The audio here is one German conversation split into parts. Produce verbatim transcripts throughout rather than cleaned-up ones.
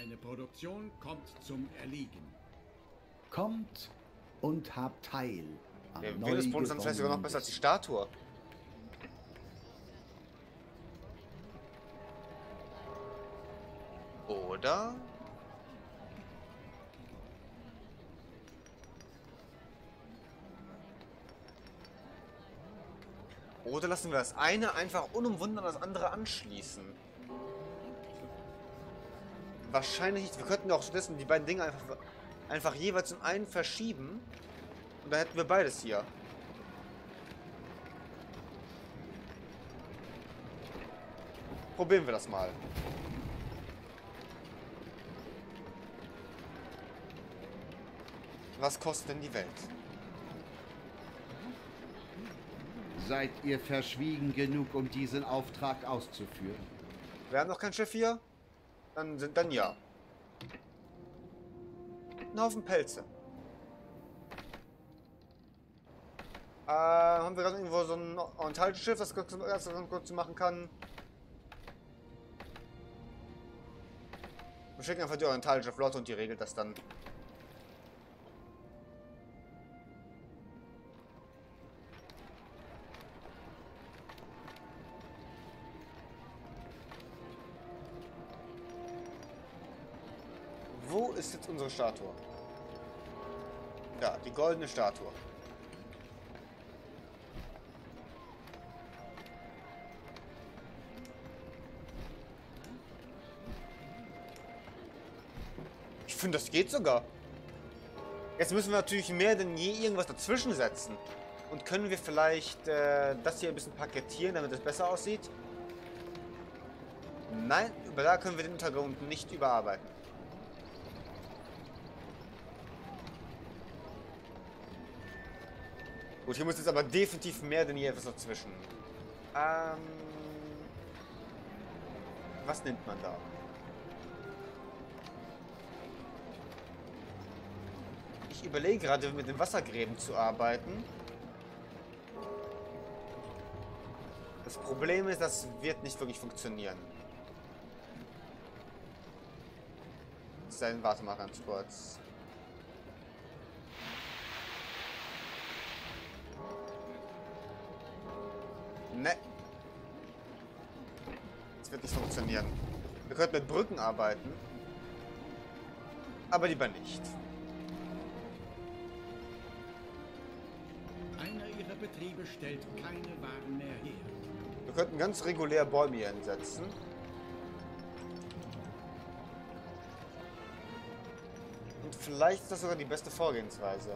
Eine Produktion kommt zum Erliegen. Kommt und habt teil am Der neu Venusbrunnen ist dann vielleicht sogar noch besser als die Statue. Oder? Oder lassen wir das eine einfach unumwunden an das andere anschließen. Wahrscheinlich nicht. Wir könnten auch stattdessen die beiden Dinge einfach, einfach jeweils in einen verschieben. Und dann hätten wir beides hier. Probieren wir das mal. Was kostet denn die Welt? Seid ihr verschwiegen genug, um diesen Auftrag auszuführen? Wir haben noch kein Schiff hier? Dann sind dann ja. Ein Haufen Pelze. Äh, haben wir gerade irgendwo so ein Orientalschiff, das das kurz machen kann? Wir schicken einfach die orientalische Flotte und die regelt das dann. Wo ist jetzt unsere Statue? Ja, die goldene Statue. Ich finde, das geht sogar. Jetzt müssen wir natürlich mehr denn je irgendwas dazwischen setzen. Und können wir vielleicht äh, das hier ein bisschen paketieren, damit es besser aussieht? Nein, über da können wir den Untergrund nicht überarbeiten. Gut, hier muss jetzt aber definitiv mehr denn je etwas dazwischen. Ähm... Was nimmt man da? Ich überlege gerade, mit den Wassergräben zu arbeiten. Das Problem ist, das wird nicht wirklich funktionieren. Sein, warte mal ganz kurz. Ne. Das wird nicht funktionieren. Wir könnten mit Brücken arbeiten. Aber lieber nicht. Einer ihrer Betriebe stellt keine Waren mehr her. Wir könnten ganz regulär Bäume hier hinsetzen. Und vielleicht ist das sogar die beste Vorgehensweise.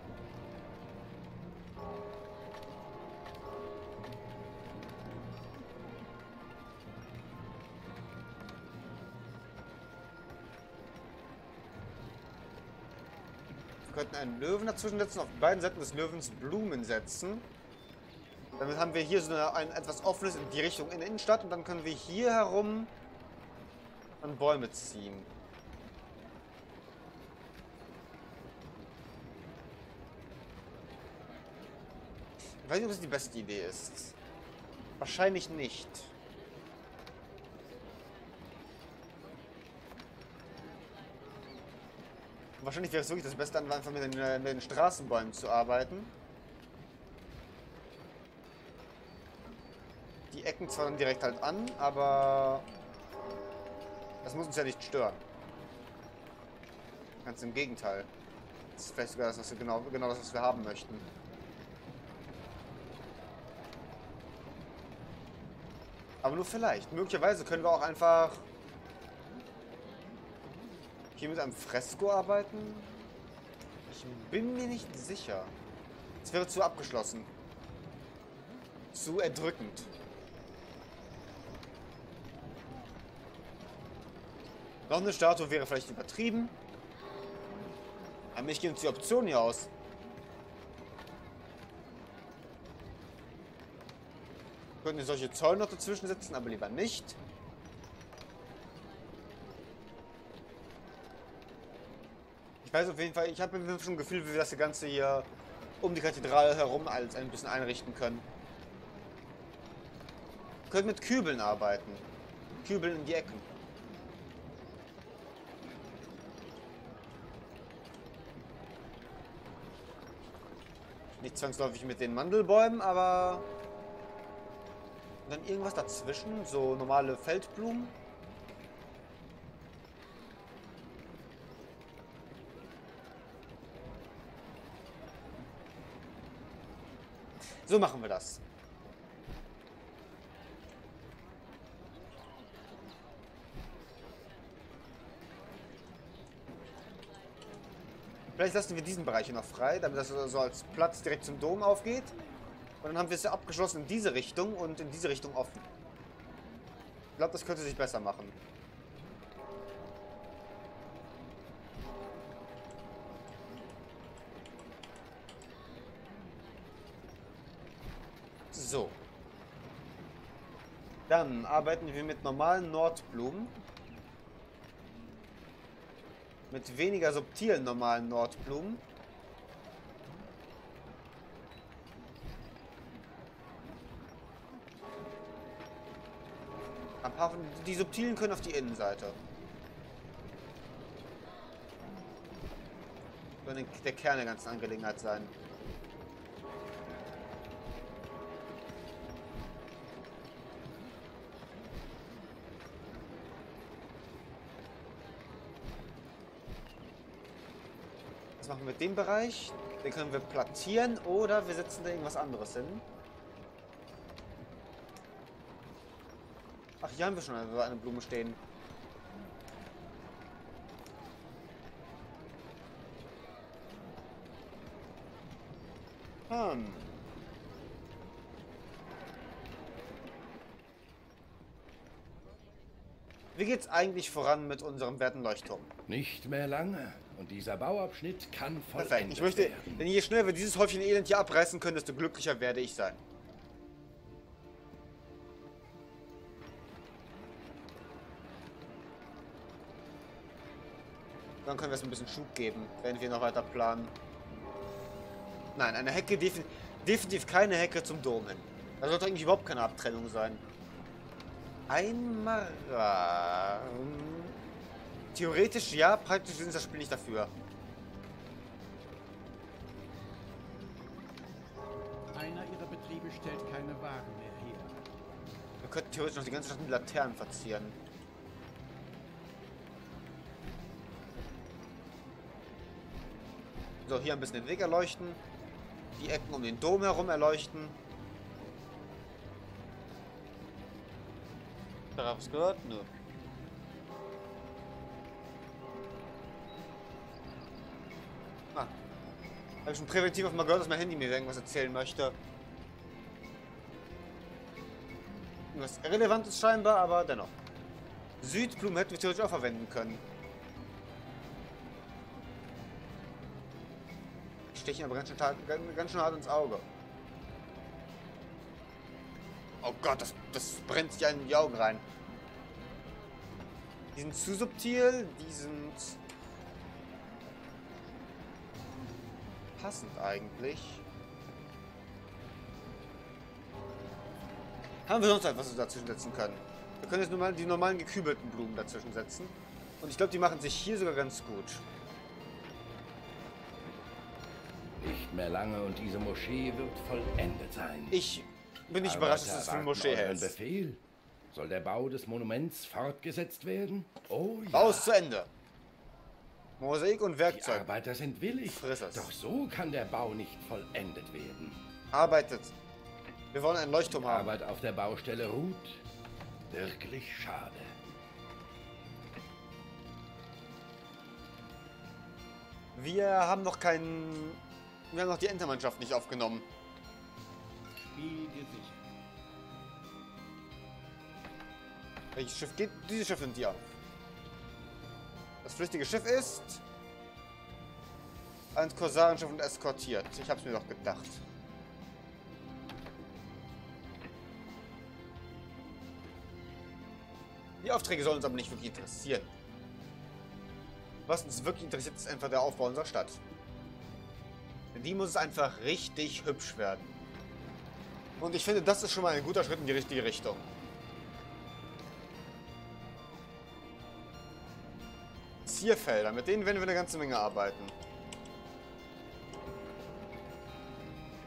Wir könnten einen Löwen dazwischen setzen, auf beiden Seiten des Löwens Blumen setzen. Damit haben wir hier so eine, ein etwas offenes in die Richtung in der Innenstadt und dann können wir hier herum an Bäume ziehen. Ich weiß nicht, ob das die beste Idee ist. Wahrscheinlich nicht. Wahrscheinlich wäre es wirklich das Beste, einfach mit den, mit den Straßenbäumen zu arbeiten. Die Ecken zwar dann direkt halt an, aber das muss uns ja nicht stören. Ganz im Gegenteil. Das ist vielleicht sogar das, was wir genau, genau das, was wir haben möchten. Aber nur vielleicht. Möglicherweise können wir auch einfach hier mit einem Fresko arbeiten. Ich bin mir nicht sicher. Es wäre zu abgeschlossen. Zu erdrückend. Noch eine Statue wäre vielleicht übertrieben. Aber mich gehen uns die Optionen hier aus. Wir könnten solche Zäune noch dazwischen setzen, aber lieber nicht. Ich weiß auf jeden Fall, ich habe schon ein Gefühl, wie wir das Ganze hier um die Kathedrale herum als ein bisschen einrichten können. Wir können mit Kübeln arbeiten. Kübeln in die Ecken. Nicht zwangsläufig mit den Mandelbäumen, aber... Und dann irgendwas dazwischen, so normale Feldblumen. So machen wir das. Vielleicht lassen wir diesen Bereich hier noch frei, damit das so als Platz direkt zum Dom aufgeht. Und dann haben wir es ja abgeschlossen in diese Richtung und in diese Richtung offen. Ich glaube, das könnte sich besser machen. So. Dann arbeiten wir mit normalen Nordblumen. Mit weniger subtilen normalen Nordblumen. Ein paar von, die subtilen können auf die Innenseite. Soll der Kern der ganzen Angelegenheit sein. Was machen wir mit dem Bereich? Den können wir platzieren oder wir setzen da irgendwas anderes hin. Ach, hier haben wir schon eine, eine Blume stehen. Hm. Wie geht's eigentlich voran mit unserem werten Leuchtturm? Nicht mehr lange. Und dieser Bauabschnitt kann vollendet Perfekt. Ich möchte, werden. denn je schneller wir dieses Häufchen Elend hier abreißen können, desto glücklicher werde ich sein. Dann können wir es ein bisschen Schub geben, wenn wir noch weiter planen. Nein, eine Hecke, defin definitiv keine Hecke zum Dom hin. Da sollte eigentlich überhaupt keine Abtrennung sein. Ein Mara. Theoretisch ja, praktisch ist das Spiel nicht dafür. Einer ihrer Betriebe stellt keine Waren mehr her. Wir könnten theoretisch noch die ganze Stadt mit Laternen verzieren. So, hier ein bisschen den Weg erleuchten. Die Ecken um den Dom herum erleuchten. Darauf was gehört? Nö. Ah. Habe ich schon präventiv auf mal gehört, dass mein Handy mir irgendwas erzählen möchte. Irgendwas Irrelevantes scheinbar, aber dennoch. Südblumen hätten wir theoretisch auch verwenden können. Stechen aber ganz schön, ganz schön hart ins Auge. Oh Gott, das, das brennt sich in die Augen rein. Die sind zu subtil, die sind passend eigentlich. Haben wir sonst etwas, was wir dazwischen setzen können? Wir können jetzt nur mal die normalen gekübelten Blumen dazwischen setzen. Und ich glaube, die machen sich hier sogar ganz gut. Nicht mehr lange und diese Moschee wird vollendet sein. Ich bin nicht überrascht, dass es für eine Moschee hält. Befehl. Soll der Bau des Monuments fortgesetzt werden? Oh ja. Bau ist zu Ende. Mosaik und Die Werkzeug. Arbeiter sind willig. Friss es. Doch so kann der Bau nicht vollendet werden. Arbeitet. Wir wollen einen Leuchtturm Die haben. Arbeit auf der Baustelle ruht. Wirklich schade. Wir haben noch keinen... Wir haben noch die Entermannschaft nicht aufgenommen. Spiel gesichert. Welches Schiff geht? Dieses Schiff nimmt die auf. Das flüchtige Schiff ist... ein Korsarenschiff und eskortiert. Ich hab's mir doch gedacht. Die Aufträge sollen uns aber nicht wirklich interessieren. Was uns wirklich interessiert, ist einfach der Aufbau unserer Stadt. Denn die muss es einfach richtig hübsch werden. Und ich finde, das ist schon mal ein guter Schritt in die richtige Richtung. Zierfelder, mit denen werden wir eine ganze Menge arbeiten.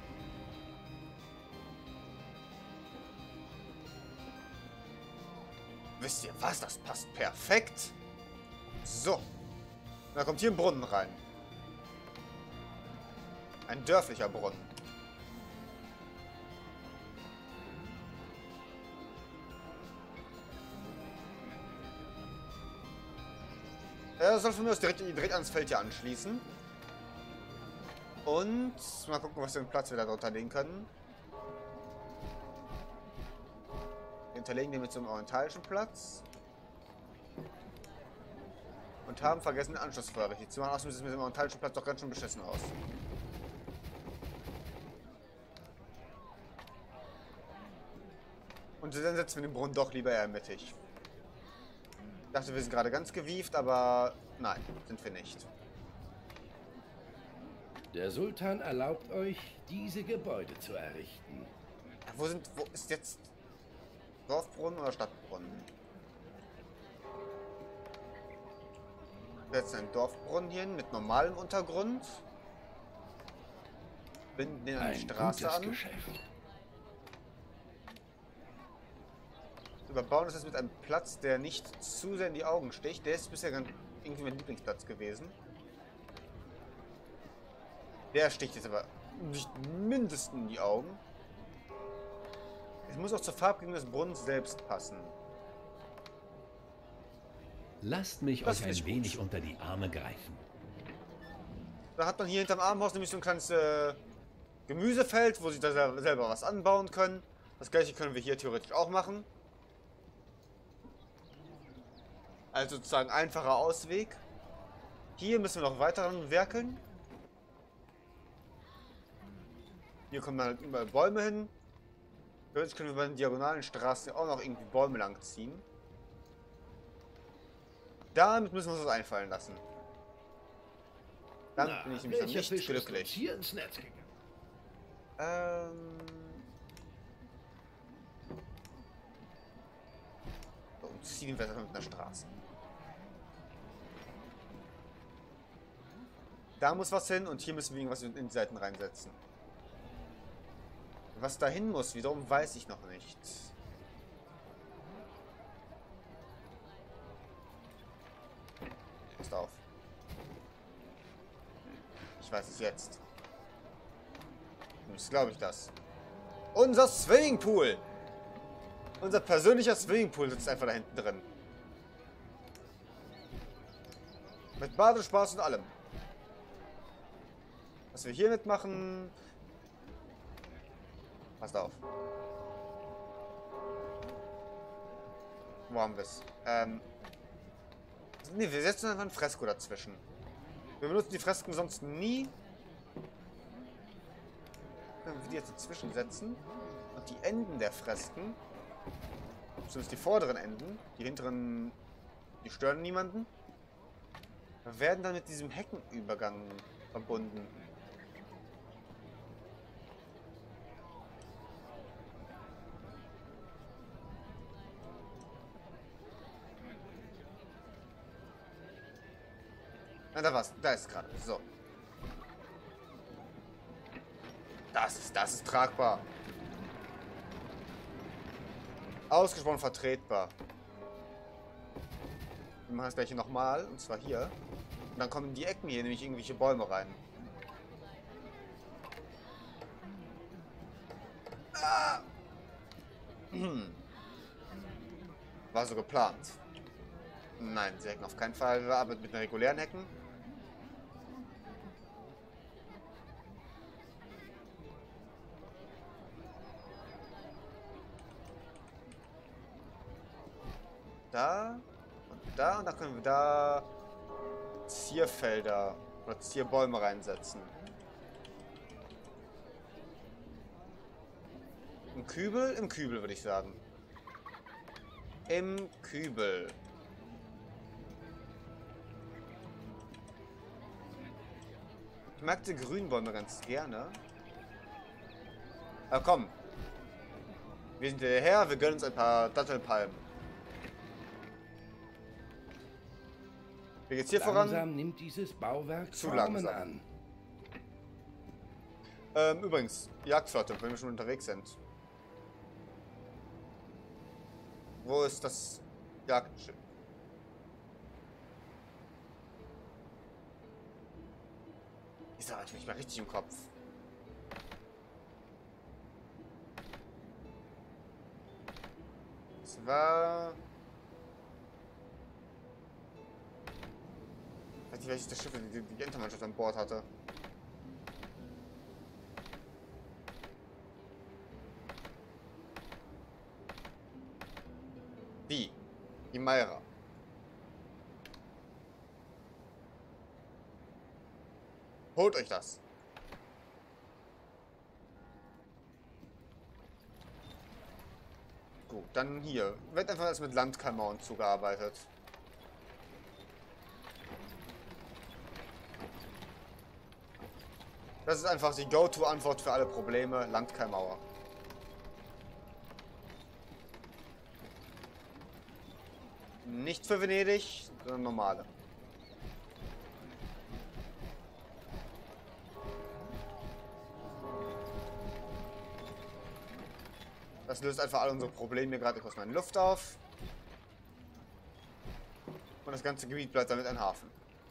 das passt perfekt. So. Und dann kommt hier ein Brunnen rein. Ein dörflicher Brunnen. Er soll von mir aus direkt, direkt ans Feld hier anschließen. Und mal gucken, was für einen Platz wir da drunter legen können. Wir hinterlegen den mit so einem orientalischen Platz. Und haben vergessen, den Anschlussfeuer richtig zu machen. Außerdem sieht es mit dem orientalischen Platz doch ganz schön beschissen aus. Und dann setzen wir den Brunnen doch lieber eher mittig. Ich dachte, wir sind gerade ganz gewieft, aber nein, sind wir nicht. Der Sultan erlaubt euch, diese Gebäude zu errichten. Ja, wo sind, wo ist jetzt Dorfbrunnen oder Stadtbrunnen? Wir setzen einen Dorfbrunnen hier hin mit normalem Untergrund. Binden den an die Ein Straße gutes an. Geschäft. Überbauen ist das mit einem Platz, der nicht zu sehr in die Augen sticht. Der ist bisher ganz irgendwie mein Lieblingsplatz gewesen. Der sticht jetzt aber nicht mindestens in die Augen. Es muss auch zur Farbgebung des Brunnens selbst passen. Lasst mich Das euch finde ich ein gut. wenig unter die Arme greifen. Da hat man hier hinterm Armenhaus nämlich so ein kleines äh, Gemüsefeld, wo sie da sel- selber was anbauen können. Das gleiche können wir hier theoretisch auch machen. Also sozusagen einfacher Ausweg. Hier müssen wir noch weiter werkeln. Hier kommen halt überall Bäume hin. Theoretisch können wir bei den diagonalen Straßen auch noch irgendwie Bäume lang ziehen. Damit müssen wir uns was einfallen lassen. Damit Na, bin ich nämlich noch welcher nicht Fisch ist uns glücklich. hier ins Netz gegangen? Ähm. So, umziehen wir das mit einer Straße. Da muss was hin und hier müssen wir irgendwas in die Seiten reinsetzen. Was dahin muss, wiederum weiß ich noch nicht. Passt auf. Ich weiß es jetzt. Das glaube ich das. Unser Swimmingpool! Unser persönlicher Swimmingpool sitzt einfach da hinten drin. Mit Badespaß und allem. Was wir hiermit machen... Passt auf. Wo haben wir es? Ähm... Ne, wir setzen einfach ein Fresko dazwischen. Wir benutzen die Fresken sonst nie. Wenn wir die jetzt dazwischen setzen und die Enden der Fresken, zumindest die vorderen Enden, die hinteren, die stören niemanden, werden dann mit diesem Heckenübergang verbunden. Na, da war's. Da ist es gerade. So. Das ist, das ist tragbar. Ausgesprochen vertretbar. Wir machen das gleiche nochmal, und zwar hier. Und dann kommen in die Ecken hier nämlich irgendwelche Bäume rein. Ah! Hm. War so geplant. Nein, sie Hecken auf keinen Fall. Wir arbeiten mit den regulären Hecken. Da und da und da können wir da Zierfelder oder Zierbäume reinsetzen. Im Kübel? Im Kübel würde ich sagen. Im Kübel. Ich mag die Grünbäume ganz gerne. Aber komm. Wir sind hierher, wir gönnen uns ein paar Dattelpalmen. Wie geht's hier Langsam voran? nimmt dieses Bauwerk Zu Formen langsam. an. Ähm, übrigens, Jagdflotte, wenn wir schon unterwegs sind. Wo ist das Jagdschiff. Ist aber nicht mehr richtig im Kopf. Es war... Ich weiß nicht, welches der Schiffe die, die Entermannschaft an Bord hatte. Die. Die Mayra. Holt euch das. Gut, dann hier. Wird einfach erst mit Landkalmauern zugearbeitet. Das ist einfach die Go-To-Antwort für alle Probleme. Landkalmauer. Nicht für Venedig, sondern normale. Das löst einfach alle unsere Probleme gerade kurz mal in Luft auf. Und das ganze Gebiet bleibt damit ein Hafen.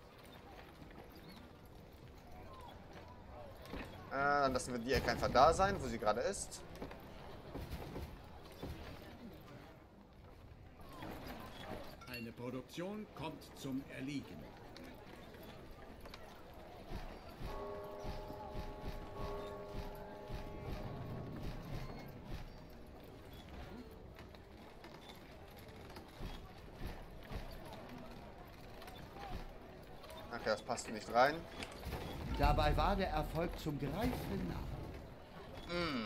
Äh, dann lassen wir die Ecke einfach da sein, wo sie gerade ist. Eine Produktion kommt zum Erliegen. Okay, das passt nicht rein. Dabei war der Erfolg zum Greifen nah. Mm.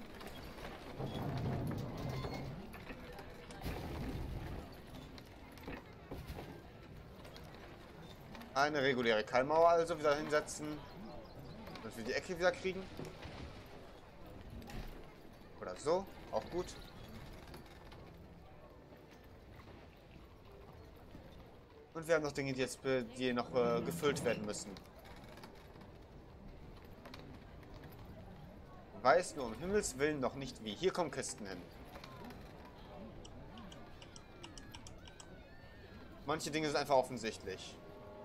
Eine reguläre Keilmauer also wieder hinsetzen, dass wir die Ecke wieder kriegen. Oder so, auch gut. Und wir haben noch Dinge, die jetzt die noch äh, gefüllt werden müssen. Weiß nur um Himmels Willen noch nicht wie. Hier kommen Kisten hin. Manche Dinge sind einfach offensichtlich.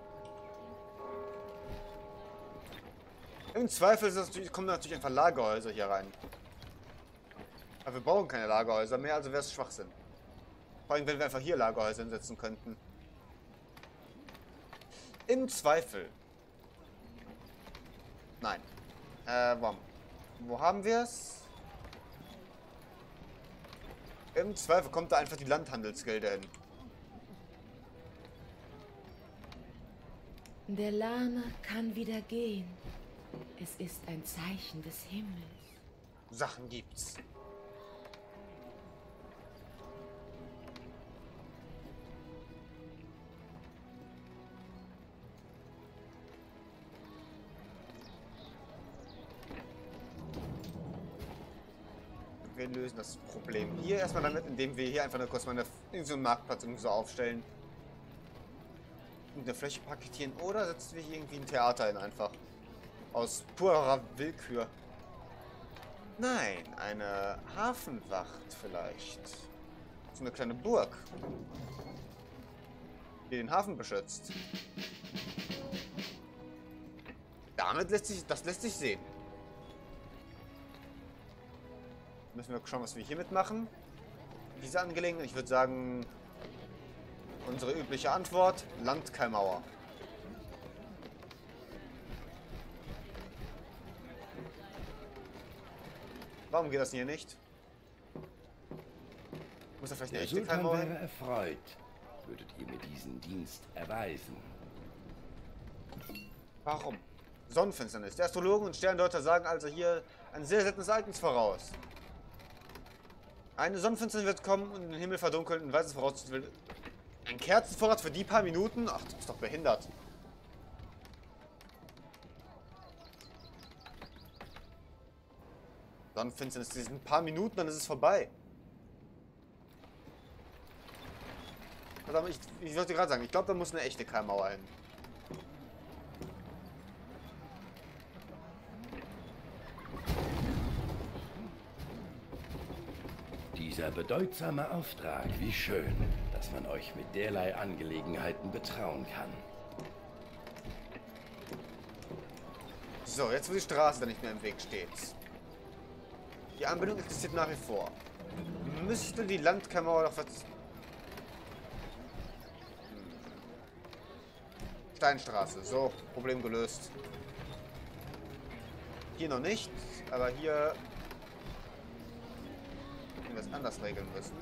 Im Zweifel ist das natürlich, kommen natürlich einfach Lagerhäuser hier rein. Aber wir brauchen keine Lagerhäuser mehr, also wäre es Schwachsinn. Vor allem, wenn wir einfach hier Lagerhäuser hinsetzen könnten. Im Zweifel. Nein. Äh, wo, wo haben wir es? Im Zweifel kommt da einfach die Landhandelsgilde hin. Der Lama kann wieder gehen. Es ist ein Zeichen des Himmels. Sachen gibt's. Wir lösen das Problem hier erstmal damit, indem wir hier einfach nur kurz mal eine, so einen Marktplatz irgendwie so aufstellen. Und eine Fläche paketieren. Oder setzen wir hier irgendwie ein Theater hin einfach. Aus purer Willkür. Nein, eine Hafenwacht vielleicht. So eine kleine Burg. Die den Hafen beschützt. Damit lässt sich, das lässt sich sehen. Müssen wir schauen, was wir hier mitmachen. Diese Angelegenheit, ich würde sagen, unsere übliche Antwort, Landkalmauer. Warum geht das hier nicht? Muss da vielleicht eine Der echte Sultan Kalmauer wäre hin? erfreut, würdet ihr mir diesen Dienst erweisen. Warum? Sonnenfinsternis. Der Astrologen und Sterndeuter sagen also hier ein sehr seltenes Ereignis voraus. Eine Sonnenfinsternis wird kommen und den Himmel verdunkeln und weiß es voraus. Ein Kerzenvorrat für die paar Minuten? Ach, du bist doch behindert. Sonnenfinsternis, diesen paar Minuten, dann ist es vorbei. Verdammt, ich, ich wollte gerade sagen, ich glaube, da muss eine echte Keilmauer hin. Diese Dieser bedeutsame Auftrag, wie schön, dass man euch mit derlei Angelegenheiten betrauen kann. So, jetzt wo die Straße da nicht mehr im Weg steht. Die Anbindung existiert nach wie vor. Müsste die Landkammer doch was... Hm. Steinstraße. So, Problem gelöst. Hier noch nicht, aber hier... wir das anders regeln müssen.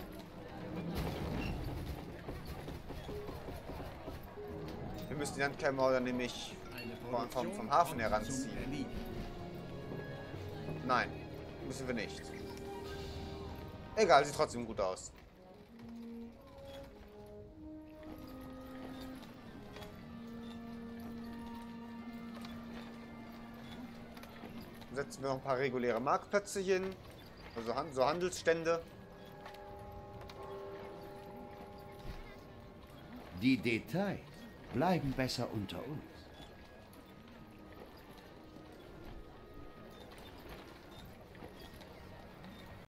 Wir müssen die Landkammer dann nämlich vom, vom, vom Hafen heranziehen. Nein, müssen wir nicht. Egal, sieht trotzdem gut aus. Setzen wir noch ein paar reguläre Marktplätze hin. Also so Handelsstände. Die Details bleiben besser unter uns.